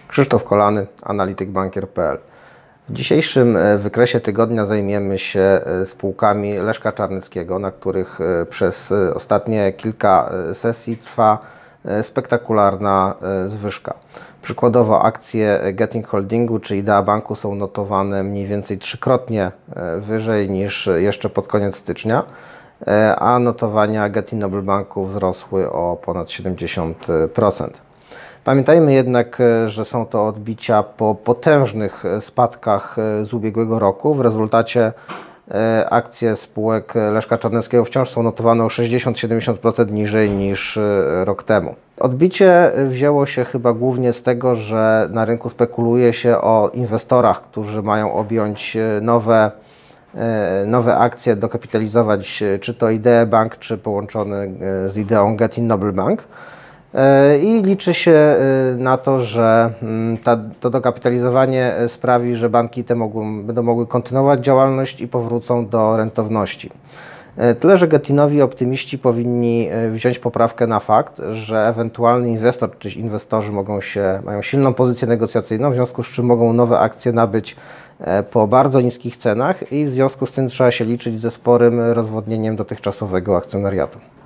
Krzysztof Kolany, analitykbankier.pl. W dzisiejszym wykresie tygodnia zajmiemy się spółkami Leszka Czarneckiego, na których przez ostatnie kilka sesji trwa spektakularna zwyżka. Przykładowo akcje Getin Holdingu czy Idea Banku są notowane mniej więcej trzykrotnie wyżej niż jeszcze pod koniec stycznia, a notowania Getin Noble Banku wzrosły o ponad 70%. Pamiętajmy jednak, że są to odbicia po potężnych spadkach z ubiegłego roku. W rezultacie akcje spółek Leszka Czarneckiego wciąż są notowane o 60-70% niżej niż rok temu. Odbicie wzięło się chyba głównie z tego, że na rynku spekuluje się o inwestorach, którzy mają objąć nowe akcje, dokapitalizować czy to Idea Bank, czy połączony z Ideą Getin Noble Bank. I liczy się na to, że to dokapitalizowanie sprawi, że banki te będą mogły kontynuować działalność i powrócą do rentowności. Tyle, że Getinowi optymiści powinni wziąć poprawkę na fakt, że ewentualny inwestor czy inwestorzy mają silną pozycję negocjacyjną, w związku z czym mogą nowe akcje nabyć po bardzo niskich cenach i w związku z tym trzeba się liczyć ze sporym rozwodnieniem dotychczasowego akcjonariatu.